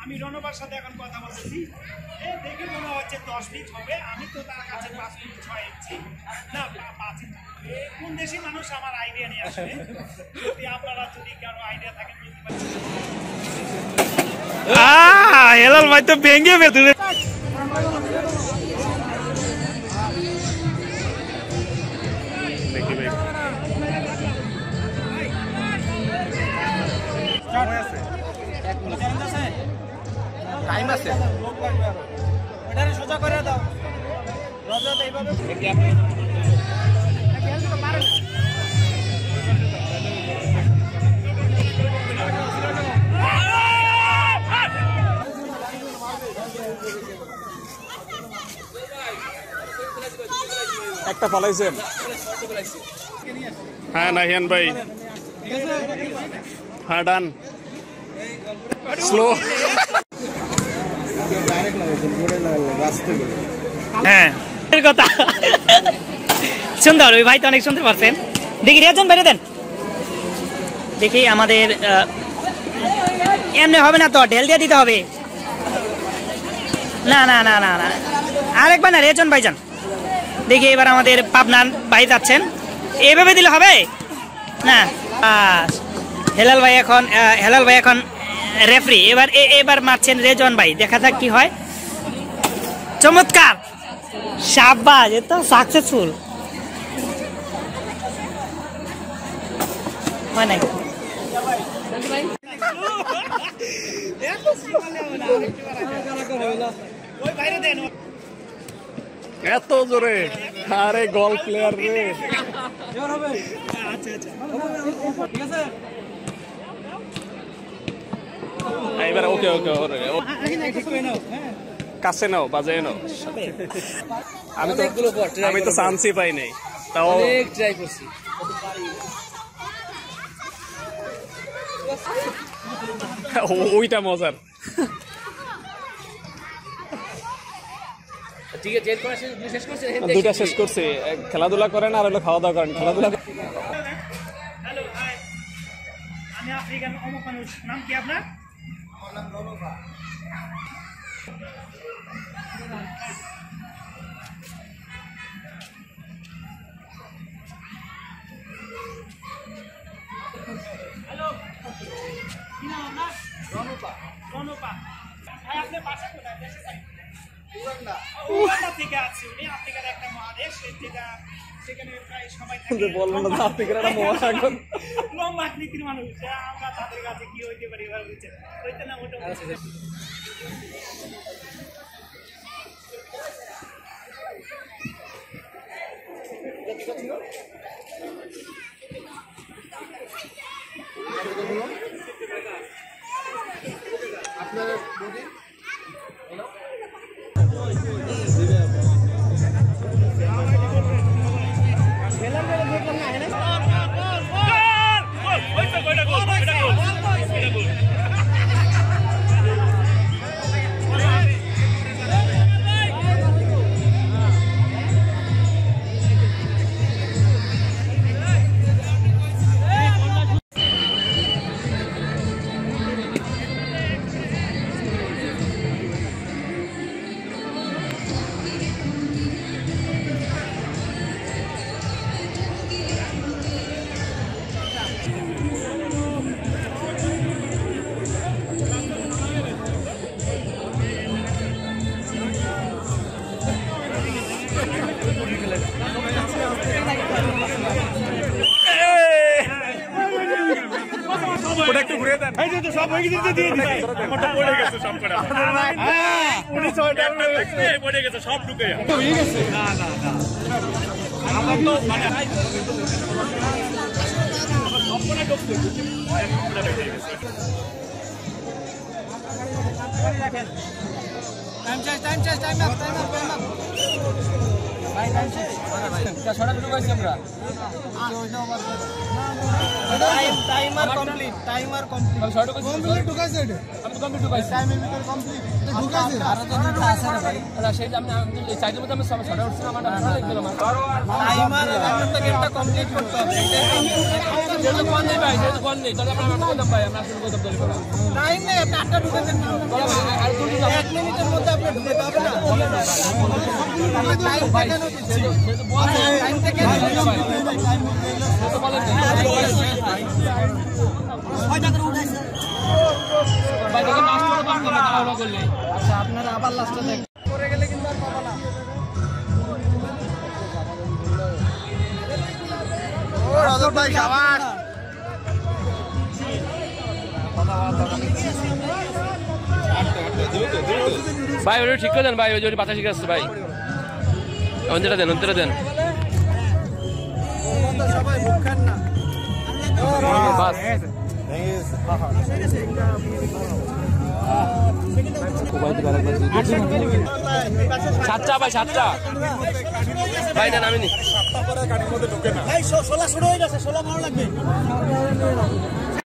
আমি রণবার সাথে এখন কথা বলতেছি, দেখে মনে হচ্ছে 10 ফিট হবে। আমি তো তার কাছে 5 ফিট 6 ইঞ্চি না 5 ইঞ্চি। কোন দেশি মানুষ আমার আইডিয়া নিয়ে আসবে, যদি আপনারা যদি কারো আইডিয়া থাকে হেলাল ভাই তো ভেঙে ফেলে। টাইম আছে, এটারে সোজা করে দাও। রজত এইভাবে একটা ফলাইছেন। হ্যাঁ নাহিয়ান ভাই, হ্যাঁ ডান স্লো। হ্যাঁ কথা সুন্দর, ওই ভাই তো অনেক সুন্দর পারছেন। দেখি রিয়াজন বাইরে দেন, দেখি আমাদের এমনি হবে না তো, ঢেল দিয়ে দিতে হবে। না না না না না আরেকবার না, রিয়াজন ভাই যান। দেখি এবার আমাদের পাবনান ভাই যাচ্ছেন, এভাবে দিলে হবে না। হেলাল ভাই এখন রেফারি। এবার মারছেন রেজন ভাই, দেখা যাক কি হয়। চমৎকার, শাবাশ, এ তো সাকসেসফুল হয় নাই। এত জোরে, আরে গোল প্লেয়ার রে। এবার ওকে ওকে কাছে নাও, বাজে নাও। আমি তো চান্সই পাই নাই, তাও ট্রাই করছি। ওইটা মজার। ঠিক আছে, দুইটা শেষ করছি। খেলাধুলা করেন আর হলো খাওয়া দাওয়া করেন। খেলাধুলা হ্যালো হাই, আমি আফ্রিকান অমুক মানুষ। নাম কি আপনার? আমার নাম রণবা। হ্যালো, কি নাম আপনার? রণবা। রণবা ভাই, আপনার বাসা কোথায়? দেশে যাই উগান্ডা। উগান্ডা থেকে আছি। উনি আফ্রিকার একটা মহাদেশ, যেটা সেখানে প্রায় সবাই থাকে। বলবেন না আফ্রিকার একটা মহাসাগর, লম্বা আকৃতির মানুষ। আমরা তাদের কাছে কি হইতে পারি এবার বুঝছেন, হইতে না ওটা। আপনার সব হয়ে গেছে, দিয়ে দিই। মোটা পড়ে গেছে সব কটা। হ্যাঁ, উনি ছয়টা পড়ে গেছে, সব ঢুকে হয়ে গেছে। না না না, আমার তো মানে সবকটা ঢুকছে, পুরোটা হয়ে গেছে। Time up. Timer complete timer complete complete ঢুকাইছে এটা আমি কমপ্লিট ঢুকাইছি টাইমের ভিতর কমপ্লিট ঢুকাইছে আর তো দিতে আছে না ভাই আরে সেই আমি চাইতে মতো আমি ছড়া উঠছিলাম আমার ভালো লাগছিল আমার টাইমার আমার তো গেমটা কমপ্লিট করতে হবে যেটা কোন নেই ভাই যেটা কোন নেই তাহলে আমরা কত ভাই আমরা শুরু করতে বলি টাইম নেই আপনি 8টা ঢুকাইছেন আর 1 মিনিটের মধ্যে আপনি ঢুকাতে হবে না টাইম দেখানো দিচ্ছে টাইম থেকে টাইম তো বলেন ভাই দেখেন লাস্টটা পার করে ভালো করলে আচ্ছা আপনারা আবার লাস্টটা দেখ করে গেলে কিন্তু আর পাবা না ও রাজব ভাই শাবাশ ভাই ওটা ঠিক করে দেন ভাই ওই যে বাতাস ঠিক আছে ভাই অন্তরা দেন সবাই মুখ খান না বাস সাতটা ভাই সাতটা ভাই দেন আমি নি ভাই 16 শুরু হয়ে গেছে 16 ভালো লাগবে